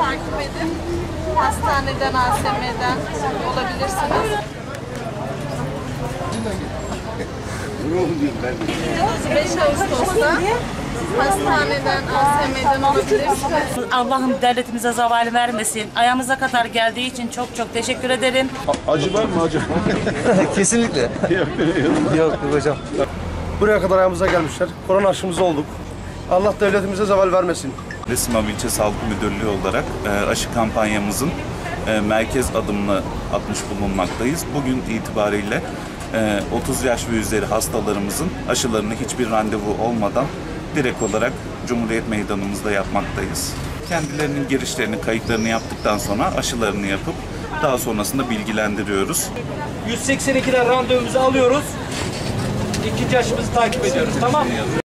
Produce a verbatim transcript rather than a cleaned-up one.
takip edin. Hastaneden, A S M'den olabilirsiniz. beş Ağustos'ta hastaneden, A S M'den olabilirsiniz. Allah'ım devletimize zeval vermesin. Ayağımıza kadar geldiği için çok çok teşekkür ederim. Acı var mı acı? Kesinlikle. Yok, yok hocam. Buraya kadar ayağımıza gelmişler. Korona aşımızı olduk. Allah devletimize zeval vermesin. Simav İlçe Sağlık Müdürlüğü olarak aşı kampanyamızın merkez adımını atmış bulunmaktayız. Bugün itibariyle otuz yaş ve üzeri hastalarımızın aşılarını hiçbir randevu olmadan direkt olarak Cumhuriyet Meydanımızda yapmaktayız. Kendilerinin girişlerini, kayıtlarını yaptıktan sonra aşılarını yapıp daha sonrasında bilgilendiriyoruz. yüz seksen ikiden randevumuzu alıyoruz. İkinci aşımızı takip ediyoruz. Tamam mı?